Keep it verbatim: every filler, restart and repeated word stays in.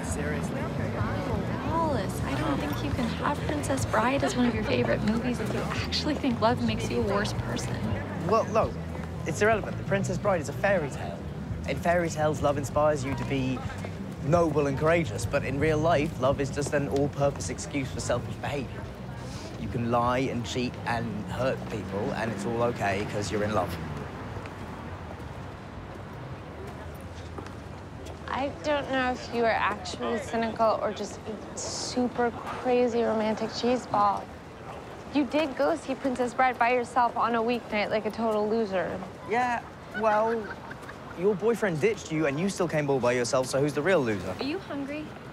seriously. Wallace, I don't think you can have Princess Bride as one of your favorite movies if you actually think love makes you a worse person. Well, no, it's irrelevant. The Princess Bride is a fairy tale. In fairy tales, love inspires you to be noble and courageous, but in real life, love is just an all-purpose excuse for selfish behavior. You can lie and cheat and hurt people, and it's all okay because you're in love. I don't know if you are actually cynical or just a super crazy romantic cheeseball. You did go see Princess Bride by yourself on a weeknight like a total loser. Yeah, well, your boyfriend ditched you and you still came all by yourself, so who's the real loser? Are you hungry?